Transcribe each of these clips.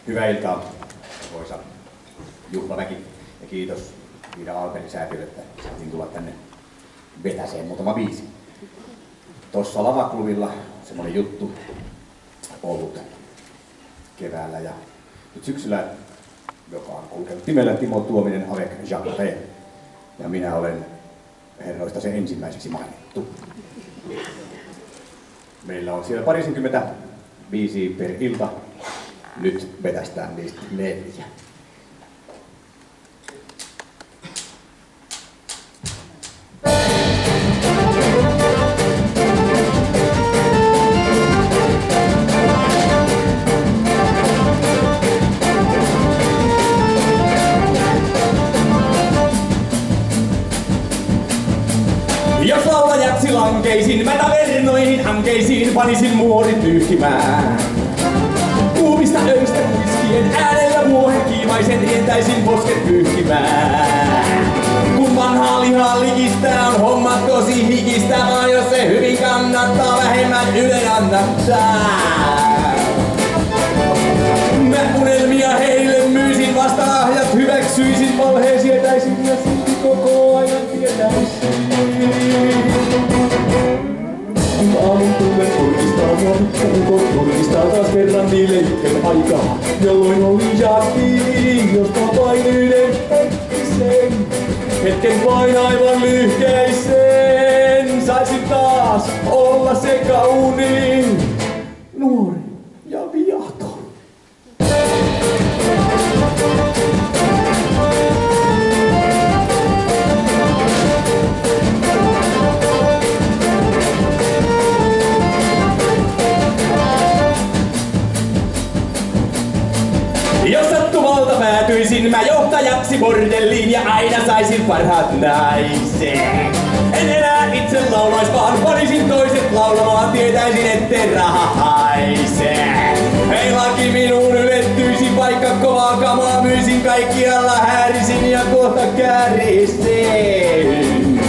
Hyvää iltaa, arvoisa juhlaväki, ja kiitos Iida Alperi-säätiölle, että saatiin tulla tänne vetäseen muutama biisi. Tuossa Lavaklubilla semmoinen juttu ollut keväällä ja nyt syksyllä, joka on kulkenut nimellä Timo Tuominen avec Jacques. Ja minä olen herroista se ensimmäiseksi mainittu. Meillä on siellä parisenkymmentä biisiä per ilta. Nyt vetästään niistä 4. Jos laulajaksi lankeisin, mä tavernoihin hankeisiin panisin muorit pyyhkimään. Kuumista öistä muiskien äänellä muohen kiimaisen rientäisin posket pyyhkimään. Kun vanhaa lihaa likistää, on hommat tosi hikistä, vaan jos se hyvin kannattaa, vähemmän Yle annattaa. Mä unelmia heille myisin, vasta ahjat hyväksyisin, valheen sietäisin ja silti koko ajan tietäisin. Kun aamun tuulet kurkistaa mua, ukot kurkistaa taas kerran niille hetken aikaa, jolloin oli Jackie, jos mä vain yhden hetkisen, hetken vain aivan lyhkäisen, saisin taas olla se kauniin, nuori ja viaton. Jos sattumalta päätyisin mä johtajaksi bordelliin ja aina saisin parhaat naiset. En enää itse laulais, vaan panisin toiset laulamaan, tietäisin etten raha haise. Hei laki minuun ylettyisi, vaikka kovaa kamaa myisin, kaikkialla häärisin ja kohta käärisin.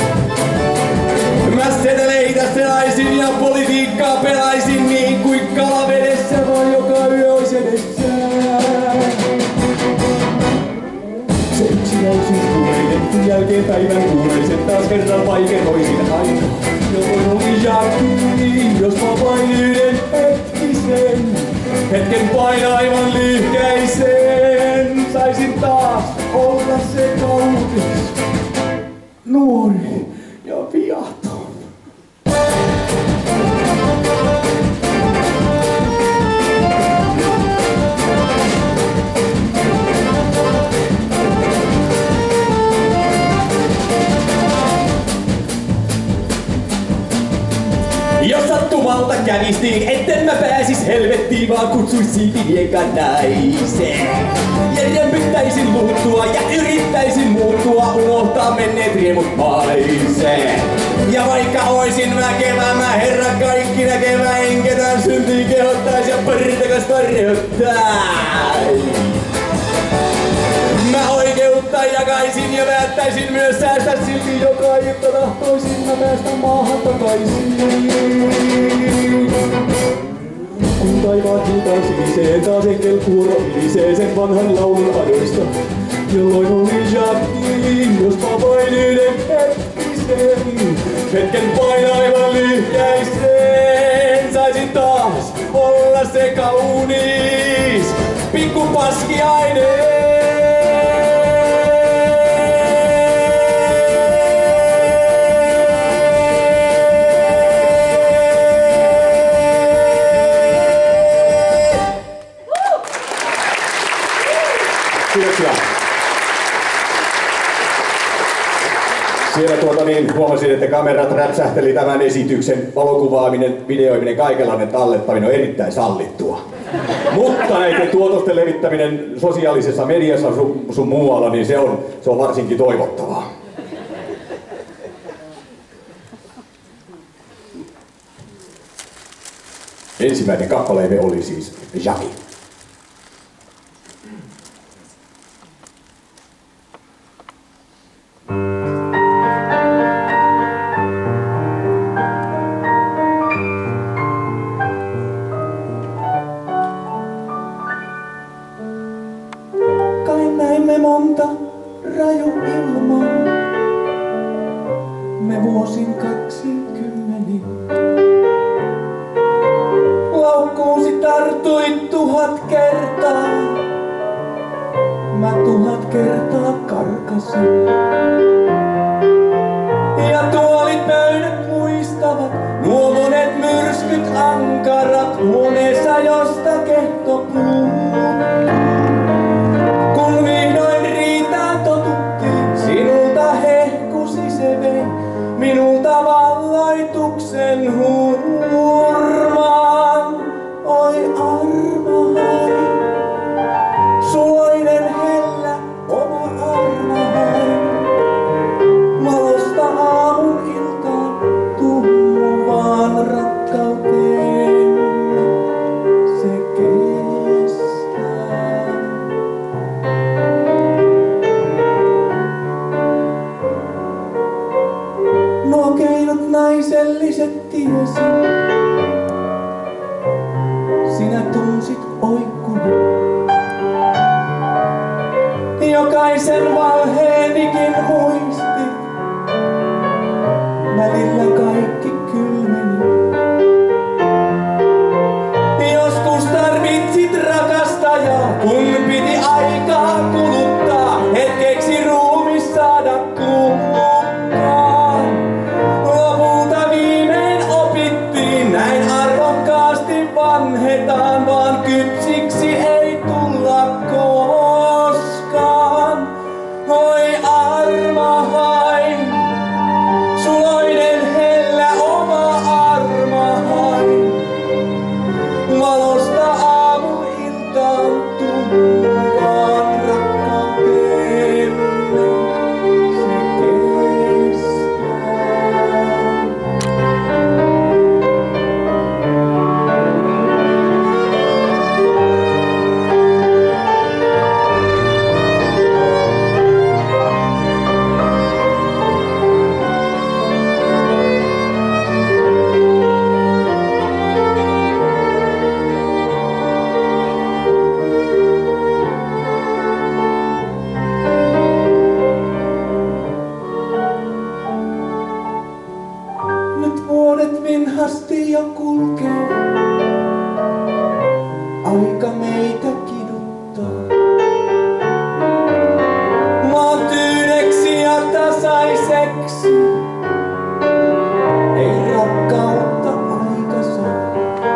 Mä seteleitä selaisin ja politiikkaa pelaisin niin kuin kalavedessä, vaan joka yö ois edessä. Se yksinäisyys puheiden jälkeen päivän kuuleisen taas kerran vaikeroisin aina. Jolloin oli Jackie, jos mä vain yhden hetkisen, hetken vain aivan lyhkäisen, saisin taas olla se kaunis, nuori ja viaton. Jos sattumalta kävis niin, etten mä pääsis helvettiin, vaan kutsuis siipiviekan naisen. Ja jämpyttäisin muuttua ja yrittäisin muuttua, unohtaa menneet riemut maiseen. Ja vaikka oisin väkevä, mä herra kaikki näkevä, en ketään syntiin kehottais ja paritakas tarjottais. Mä oikeutta jakaisin ja päättäisin myös säästä, silti joka ilta tahtoisin mä päästä maahan takaisin. Kun taivaat hiutaan siniseen, taas enkel kuuro ilisee sen vanhan laulun ajoista, jolloin oli Jackie, jos mä vain yhden hetkisen, hetken vain aivan lyhkäisen, saisin taas olla se kaunis pikku paskiainen. Siellä huomasin, että kamerat räpsähteli tämän esityksen valokuvaaminen, videoiminen, kaikenlainen tallettaminen on erittäin sallittua. Mutta näiden tuotosten levittäminen sosiaalisessa mediassa sun muualla, niin se on varsinkin toivottavaa. Ensimmäinen kappaleemme oli siis Jackie. 1000 kertaa, mä 1000 kertaa karkasin. Ja tuolit pöydät muistavat nuo monet myrskyt ankarat huoneessa, josta kehto puuttuu. Kun vihdoin riitään totuttiin, sinulta hehkusi se vei minulta valloituksen hurmaan. Oi armahain, suloinen hellä oma armahain, valosta aamun iltaan tummuvaan rakkauteen se kestää. Nuo keinot naiselliset tiesin, sinä tunsit oikkunut. Jokaisen valheenikin muistit, välillä kaikki kylmeni. Joskus tarvitsit rakastajaa, kun piti aikaa kuluttaa, hetkeksi ruumis saada kukkaan. Lopulta viimein opittiin, näin arvokkaasti vanhetaan, vaan kypsiksi ei tulla koskaan. Oi armahain, suloinen hellä oma armahain, valosta aamun iltaan tummuvaan rakkauteemme se kestää. Nyt vuodet vinhasti jo kulkee, aika meitä kiduttaa. Maan tyyneksi ja tasaiseksi, ei rakkautta aika saa.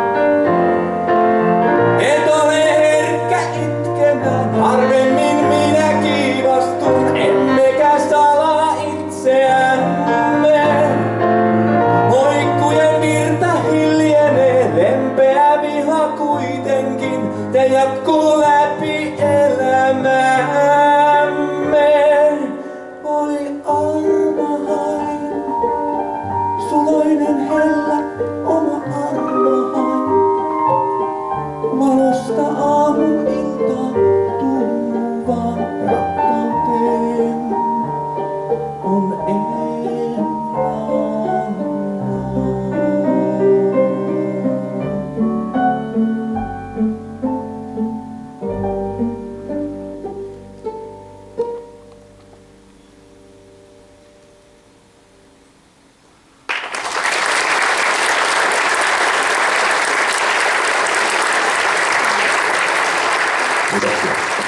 Et ole herkkä itkemään, harvemmin minä kiivastun, emmekä salaa itseämme. Oikkujen virta hiljenee, lempeä viha kuitenkin, te jatkuu läpi elämämme. Oi armahain, suloinen hellä oma armahain, valosta aamun iltaan tummuvaan rakkauteen on elämä. Kiitoksia.